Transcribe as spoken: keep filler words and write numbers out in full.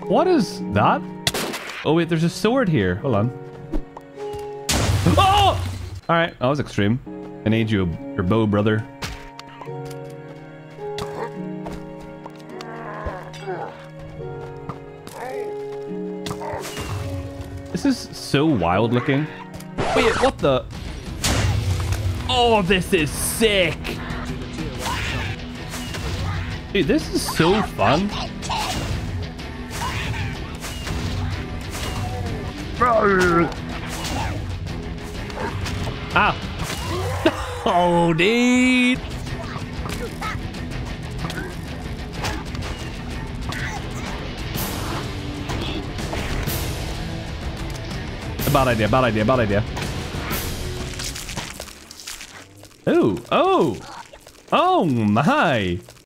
What is that? Oh, wait, there's a sword here. Hold on. Oh! All right, that was extreme. I need you, your bow, brother. This is so wild looking. Wait, what the? Oh, this is sick. Dude, this is so fun. Ah. Oh, dude. Bad idea, bad idea, bad idea. Oh, oh. Oh, my.